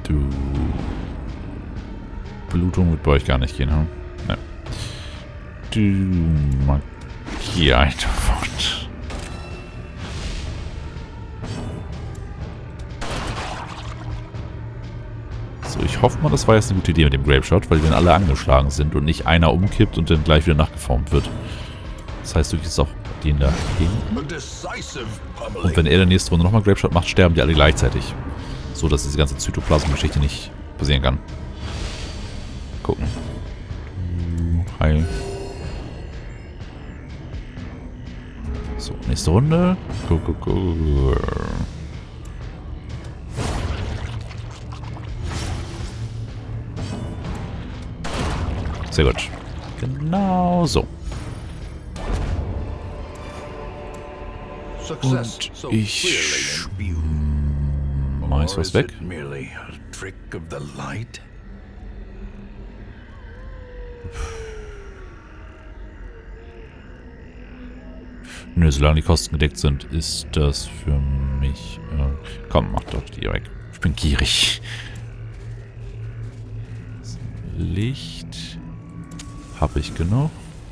Du. Blutung wird bei euch gar nicht gehen, hm? Ne. Du. Markier einfach. So, ich hoffe mal, das war jetzt eine gute Idee mit dem Grape Shot, weil die dann alle angeschlagen sind und nicht einer umkippt und dann gleich wieder nachgeformt wird. Das heißt, du gehst auch den da hinten. Und wenn er in der nächsten Runde nochmal Grape Shot macht, sterben die alle gleichzeitig. So, dass diese ganze Zytoplasm-Geschichte nicht passieren kann. Gucken. Heil. So, nächste Runde. Go, go, go. Sehr gut. Genau so. Und ich schmeiß was weg. Nö, solange die Kosten gedeckt sind, ist das für mich... komm, mach doch die weg. Ich bin gierig. Licht... Habe ich genug?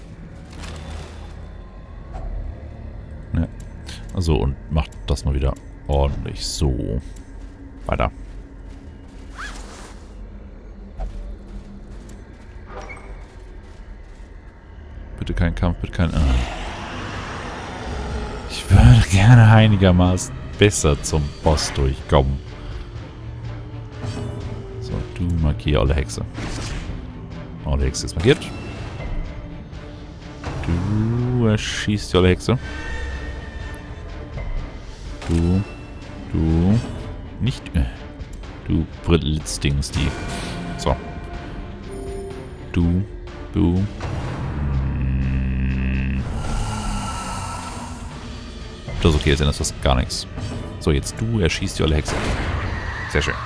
Ne. Also, und macht das mal wieder ordentlich. So. Weiter. Bitte kein Kampf, bitte kein... Ich würde gerne einigermaßen besser zum Boss durchkommen. So, du markier alle Hexe. Alle Hexe ist markiert. Du erschießt die olle Hexe. Du. Nicht. Du Blitzdings, die. So. Du. Das ist okay, jetzt ändert das gar nichts. So, jetzt du erschießt die olle Hexe. Sehr schön.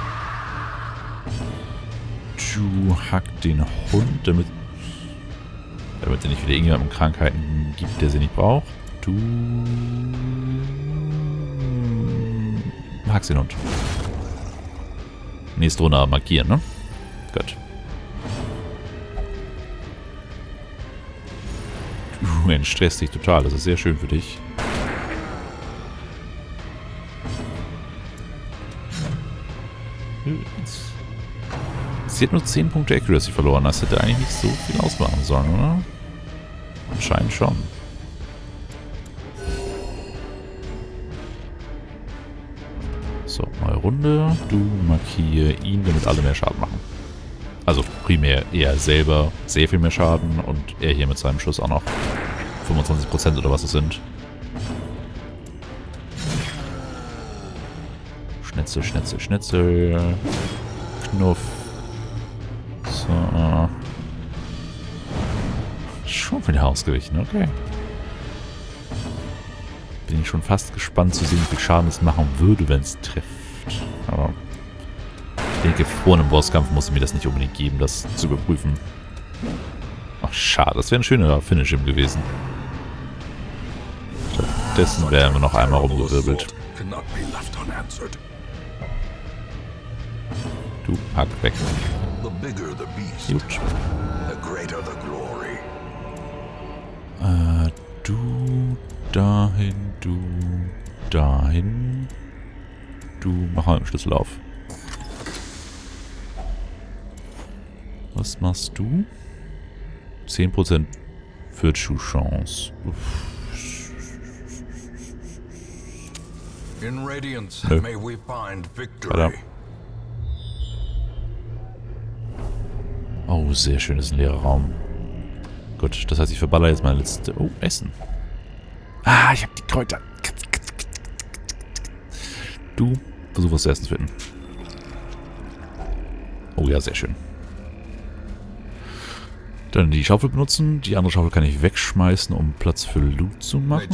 Du hackt den Hund, damit er nicht wieder irgendjemandem Krankheiten gibt, der sie nicht braucht. Du hackst den Hund. Nächste Runde markieren, ne? Gut. Du entstresst dich total, das ist sehr schön für dich. Sie hat nur 10 Punkte Accuracy verloren. Das hätte eigentlich nicht so viel ausmachen sollen, oder? Anscheinend schon. So, neue Runde. Du markier ihn, damit alle mehr Schaden machen. Also primär er selber sehr viel mehr Schaden und er hier mit seinem Schuss auch noch 25% oder was es sind. Schnitzel, Schnitzel, Schnitzel. Knuff. So. Schon wieder ausgewichen, okay. Bin ich schon fast gespannt zu sehen, wie viel Schaden es machen würde, wenn es trifft. Aber ich denke, vor einem Bosskampf muss ich mir das nicht unbedingt geben, das zu überprüfen. Ach, schade, das wäre ein schöner Finish gewesen. Stattdessen wären wir noch einmal rumgewirbelt. Du, hack weg. Gut. Du dahin, du dahin. Du mach mal den Schlüssel auf. Was machst du? 10% Virtue-Chance. In Radiance may we find Weiter. victory. Oh, sehr schön, das ist ein leerer Raum. Gut, das heißt, ich verballer jetzt meine letzte... Oh, Essen. Ah, ich habe die Kräuter. Du, versuch was zu essen zu finden. Oh ja, sehr schön. Dann die Schaufel benutzen. Die andere Schaufel kann ich wegschmeißen, um Platz für Loot zu machen.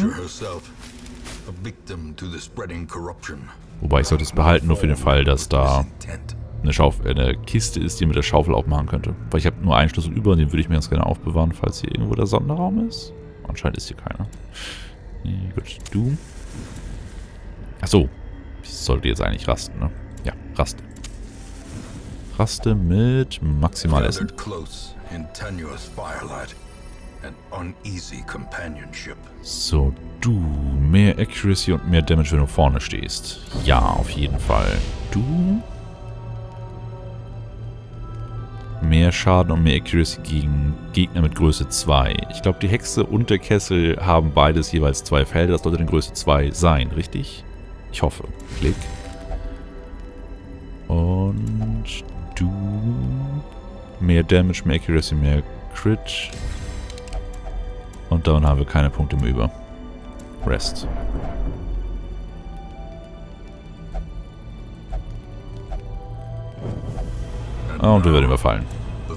Wobei ich sollte es behalten, nur für den Fall, dass da eine Kiste ist, die mit der Schaufel aufmachen könnte. Weil ich habe nur einen Schlüssel über und den würde ich mir ganz gerne aufbewahren, falls hier irgendwo der Sonderraum ist. Anscheinend ist hier keiner. Nee, gut, du. Achso. Ich sollte jetzt eigentlich rasten, ne? Ja, rasten. Raste mit maximal Essen. So, du. Mehr Accuracy und mehr Damage, wenn du vorne stehst. Ja, auf jeden Fall. Du. Mehr Schaden und mehr Accuracy gegen Gegner mit Größe 2. Ich glaube, die Hexe und der Kessel haben beides jeweils 2 Felder. Das sollte dann Größe 2 sein, richtig? Ich hoffe. Klick. Und du. Mehr Damage, mehr Accuracy, mehr Crit. Und dann haben wir keine Punkte mehr über. Rest. Und wir werden überfallen.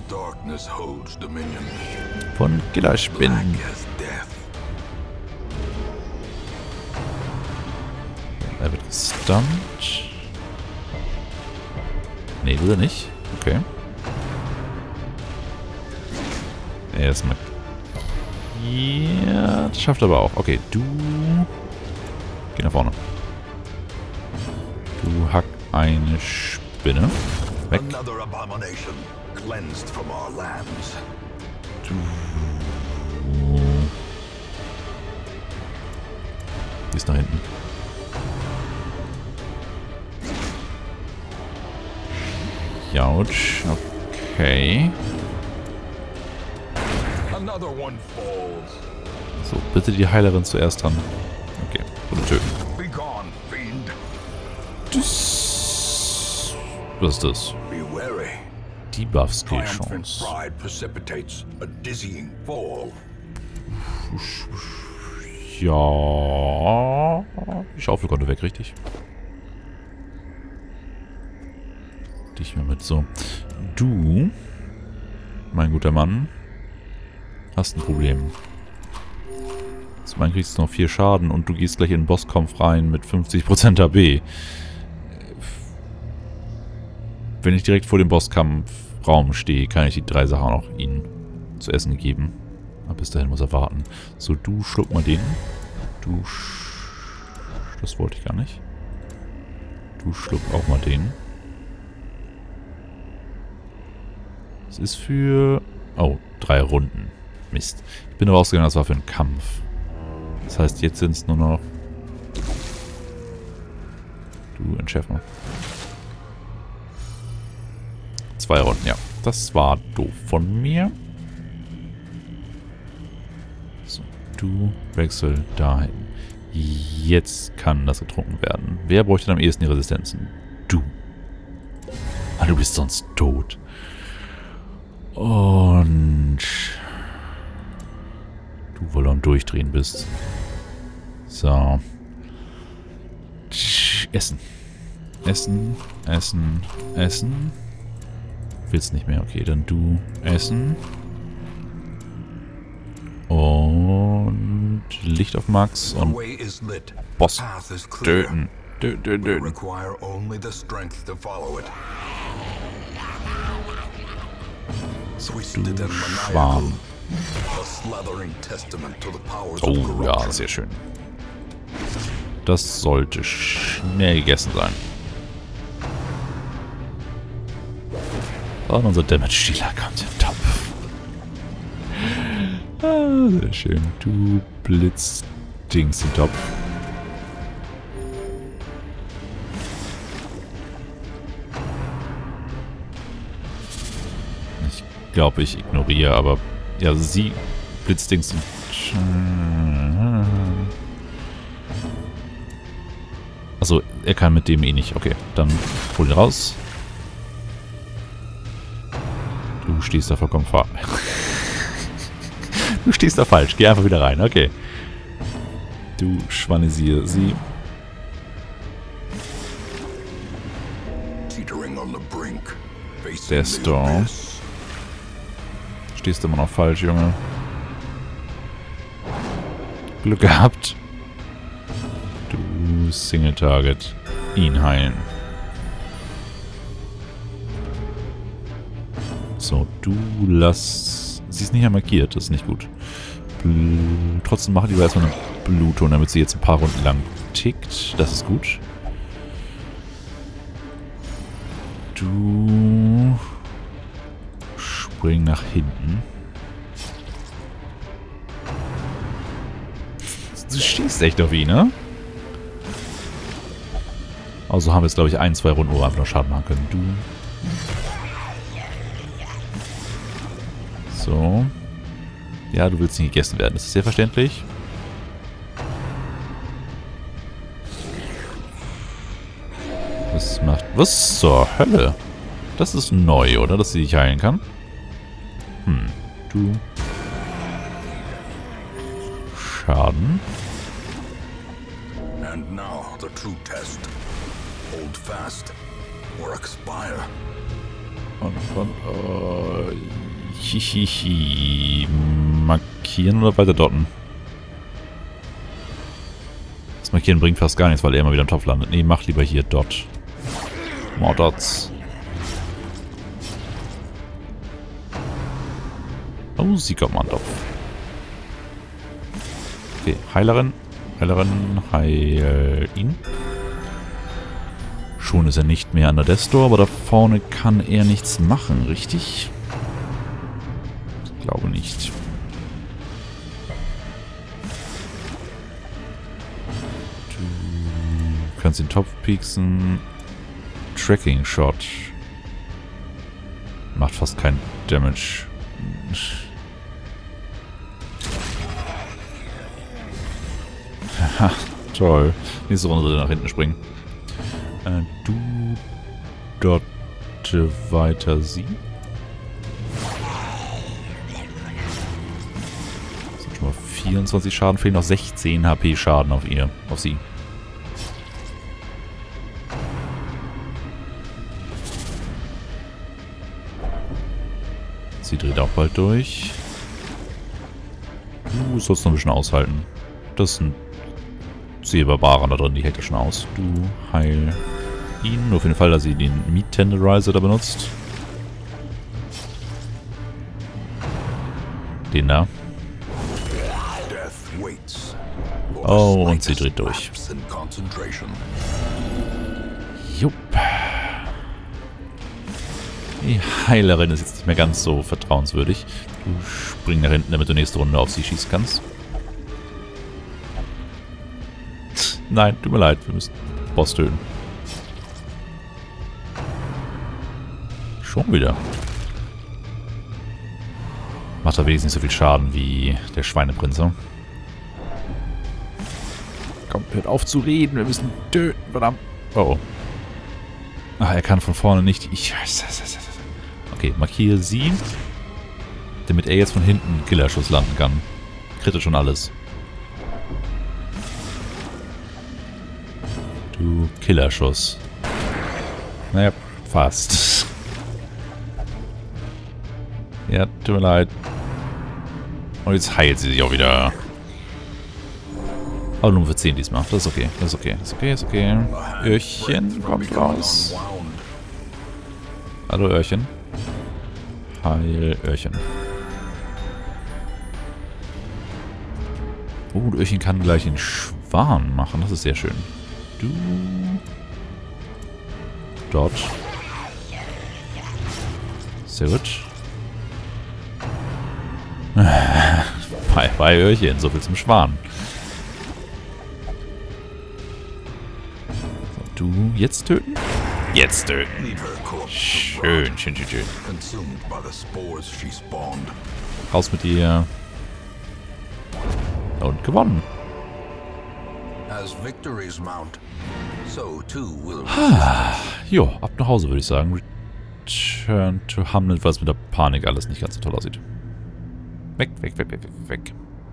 Von Killerspinnen. Er wird gestunt. Nee, will er nicht. Okay. Erstmal. Ja, das schafft er aber auch. Okay, du. Geh nach vorne. Du hack eine Spinne. Weg. Du. Die ist nach hinten. Jautsch. Okay. So, bitte die Heilerin zuerst dran. Okay, oder töten. Das. Was ist das? Debuff-Skill-Chance. Ja. Die Schaufel konnte weg, richtig? Dich mal mit. So. Du, mein guter Mann, hast ein Problem. Zum einen kriegst du noch 4 Schaden und du gehst gleich in den Bosskampf rein mit 50% AB. Wenn ich direkt vor dem Bosskampfraum stehe, kann ich die 3 Sachen auch ihnen zu essen geben. Aber bis dahin muss er warten. So, du schluck mal den. Du das wollte ich gar nicht. Du schluck auch mal den. Das ist für... Oh, 3 Runden. Mist. Ich bin aber ausgegangen, das war für einen Kampf. Das heißt, jetzt sind es nur noch... Du entschärfen. 2 Runden, ja. Das war doof von mir. So, du wechsel dahin. Jetzt kann das getrunken werden. Wer bräuchte am ehesten die Resistenzen? Du. Ah, du bist sonst tot. Und... Du, weil du am Durchdrehen bist. So. Essen. Essen, essen, essen. Willst nicht mehr. Okay, dann du essen. Und Licht auf Max und Boss töten. Töten. So, du Schwarm. Oh ja, sehr schön. Das sollte schnell gegessen sein. Und unser Damage-Dealer kommt im Top. Ah, sehr schön. Du Blitzdings im Top. Ich glaube, ich ignoriere, aber... Ja, sie Blitzdings im... Achso, er kann mit dem eh nicht. Okay, dann hol ihn raus. Du stehst da vollkommen falsch. Du stehst da falsch. Geh einfach wieder rein. Okay. Du schwanisier sie. Der Storm. Stehst immer noch falsch, Junge. Glück gehabt. Du Single Target. Ihn heilen. So, du lass... Sie ist nicht mehr markiert, das ist nicht gut. Trotzdem mache ich lieber erstmal eine Blutung, damit sie jetzt ein paar Runden lang tickt. Das ist gut. Du spring nach hinten. Du schießt echt auf ihn, ne? Also haben wir jetzt, glaube ich, 1, 2 Runden, wo wir einfach noch Schaden machen können. Du. So. Ja, du willst nicht gegessen werden. Das ist sehr verständlich. Was macht... Was zur Hölle? Das ist neu, oder? Dass sie dich heilen kann. Du. Schaden. And now the true test. Hold fast or expire. Und hihihi. Markieren oder weiter dotten? Das Markieren bringt fast gar nichts, weil er immer wieder im Topf landet. Nee, mach lieber hier Dot. More Dots. Oh, sie kommt mal an den Topf. Okay, Heilerin. Heilerin, heil ihn. Schon ist er nicht mehr an der Destor, aber da vorne kann er nichts machen, richtig? Ich glaube nicht. Du kannst den Topf pieksen. Tracking Shot. Macht fast keinen Damage. Haha, toll. Nächste Runde nach hinten springen. Du dort weiter sie. Das sind schon mal 24 Schaden, fehlen noch 16 HP Schaden auf ihr, auf sie. Sie dreht auch bald durch. Du sollst noch ein bisschen aushalten. Das sind Barbaren da drin, die hält er schon aus. Du heil ihn, nur für den Fall, dass sie den Meat Tenderizer da benutzt. Den da. Oh, und sie dreht durch. Jupp. Die Heilerin ist jetzt nicht mehr ganz so vertrauenswürdig. Du spring nach hinten, damit du nächste Runde auf sie schießen kannst. Nein, tut mir leid, wir müssen Boss töten. Schon wieder. Macht er wenigstens nicht so viel Schaden wie der Schweineprinz. Komm, hört auf zu reden, wir müssen töten, verdammt. Oh. Ach, er kann von vorne nicht. Okay, markiere sie, damit er jetzt von hinten einen Killerschuss landen kann. Kritte schon alles. Du Killerschuss. Naja, fast. Ja, tut mir leid. Und jetzt heilt sie sich auch wieder. Aber nur für 10 diesmal. Das ist okay. Das ist okay. Das ist okay. Das ist okay. Öhrchen kommt raus. Hallo Öhrchen. Heil Öhrchen. Oh, Öhrchen kann gleich den Schwan machen. Das ist sehr schön. Du. Dort. Sehr gut. Bei Öhrchen, so viel zum Schwan. So, du jetzt töten? Jetzt töten. Schön, schön, schön, schön. Raus mit dir. Und gewonnen. Jo, ab nach Hause würde ich sagen. Return to Hamlet, weil es mit der Panik alles nicht ganz so toll aussieht. Weg, weg, weg, weg, weg, weg.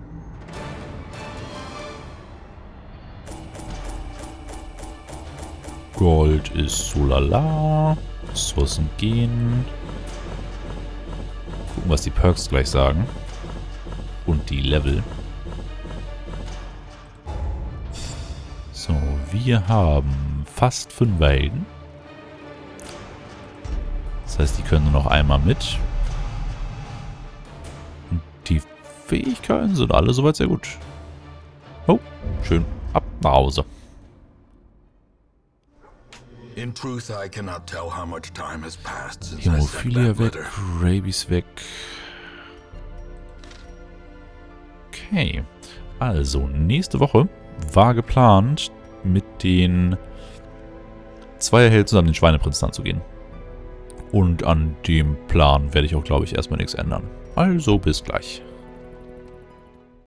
Gold ist so lala. Ressourcen gehen. Gucken, was die Perks gleich sagen. Und die Level. So, wir haben fast 5 Helden. Das heißt, die können nur noch einmal mit. Und die Fähigkeiten sind alle soweit sehr gut. Oh, schön. Ab nach Hause. In truth, I cannot tell how much time has passed since I sent Hämophilia that weg, letter. Rabies weg. Okay. Also, nächste Woche war geplant, mit den Zweierhelden zusammen den Schweineprinzen anzugehen. Und an dem Plan werde ich auch, glaube ich, erstmal nichts ändern. Also bis gleich.